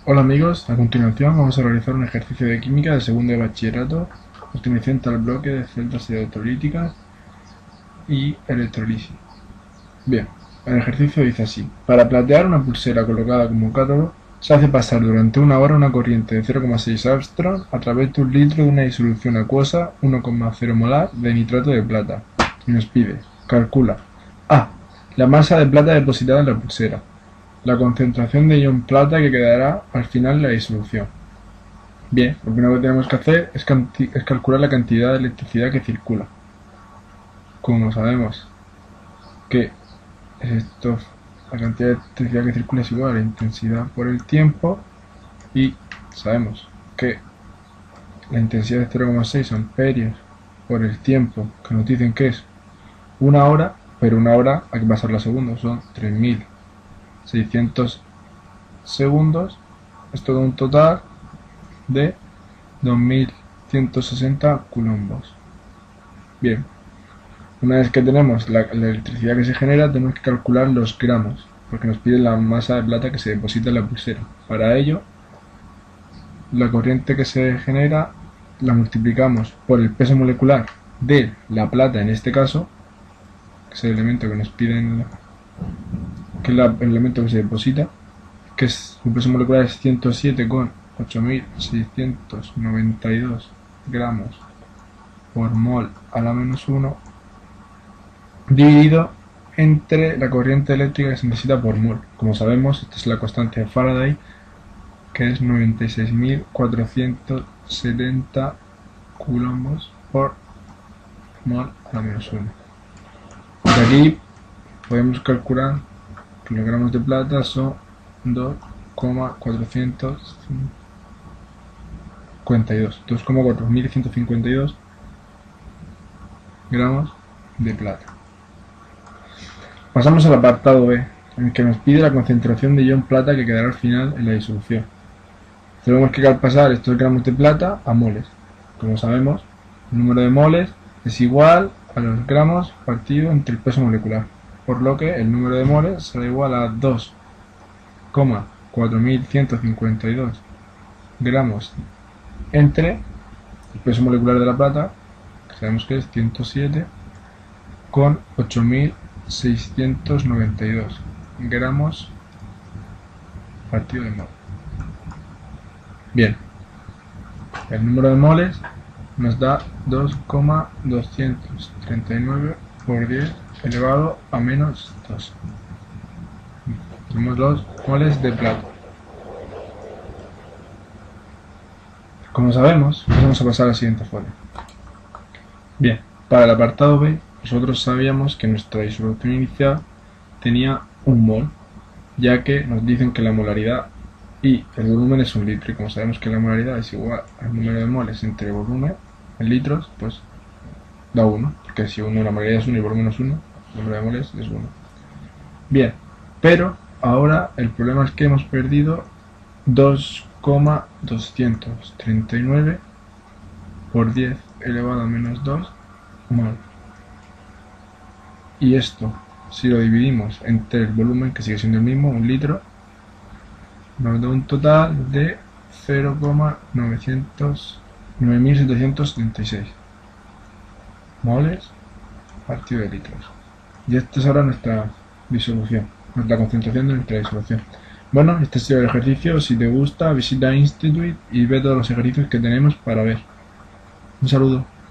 Hola amigos, a continuación vamos a realizar un ejercicio de química de segundo de bachillerato, optimización tal bloque de celdas electrolíticas y electrolisis. Bien, el ejercicio dice así: para platear una pulsera colocada como cátodo, se hace pasar durante una hora una corriente de 0,6 Armstrong a través de un litro de una disolución acuosa 1,0 molar de nitrato de plata. Y nos pide, calcula A. La masa de plata depositada en la pulsera. La concentración de ion plata que quedará al final de la disolución. Bien, lo primero que tenemos que hacer es calcular la cantidad de electricidad que circula. Como sabemos que la cantidad de electricidad que circula es igual a la intensidad por el tiempo, y sabemos que la intensidad es 0,6 amperios por el tiempo, que nos dicen que es una hora, pero una hora hay que pasarla a segundos, son 3600 segundos. Esto da un total de 2160 coulombos. Bien, una vez que tenemos la electricidad que se genera, tenemos que calcular los gramos, porque nos pide la masa de plata que se deposita en la pulsera. Para ello, la corriente que se genera la multiplicamos por el peso molecular de la plata, en este caso, que es el elemento que nos piden, que es el elemento que se deposita, que su peso molecular es 107,8692 gramos por mol a la menos 1, dividido entre la corriente eléctrica que se necesita por mol. Como sabemos, esta es la constante de Faraday, que es 96.470 coulombos por mol a la menos 1. De aquí podemos calcular que los gramos de plata son 2,4152 gramos de plata. Pasamos al apartado B, en el que nos pide la concentración de ion plata que quedará al final en la disolución. Tenemos que pasar estos gramos de plata a moles. Como sabemos, el número de moles es igual a los gramos partido entre el peso molecular, por lo que el número de moles será igual a 2,4152 gramos entre el peso molecular de la plata, que sabemos que es 107, con 8692 gramos partido de mol. Bien, el número de moles nos da 2,239 por 10 elevado a menos 2. Tenemos los moles de plata. Como sabemos, vamos a pasar a la siguiente folia. Bien, para el apartado B, nosotros sabíamos que nuestra disolución inicial tenía un mol, ya que nos dicen que la molaridad y el volumen es un litro, y como sabemos que la molaridad es igual al número de moles entre volumen en litros, pues da 1, porque si la molaridad es 1 y el volumen es 1, el número de moles es 1. Bien, pero ahora el problema es que hemos perdido 2,239 por 10 elevado a menos 2 mol. Y esto, si lo dividimos entre el volumen, que sigue siendo el mismo, un litro, nos da un total de 0,9776 moles partido de litros. Y esta es ahora nuestra disolución, nuestra concentración de nuestra disolución. Bueno, este ha sido el ejercicio. Si te gusta, visita Institute y ve todos los ejercicios que tenemos para ver. Un saludo.